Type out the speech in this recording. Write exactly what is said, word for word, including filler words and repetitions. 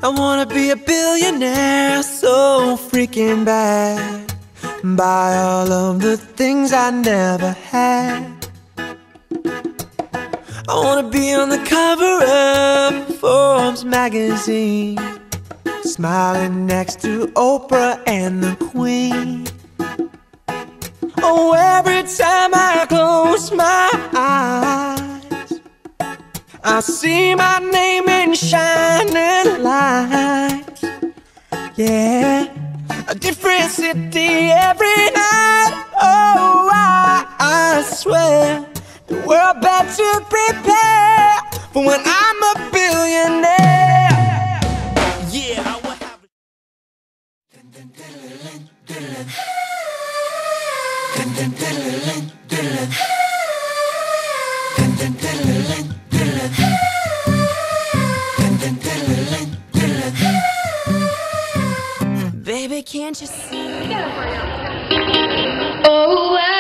I wanna be a billionaire so freaking bad. Buy all of the things I never had. I wanna be on the cover of Forbes magazine, smiling next to Oprah and the Queen. Oh, every time I close my eyes, I see my name in shining lights. Yeah, a different city every night. Oh, I, I swear the world better prepare for when I'm a billionaire. Yeah, I will have Baby, can't you see? Oh,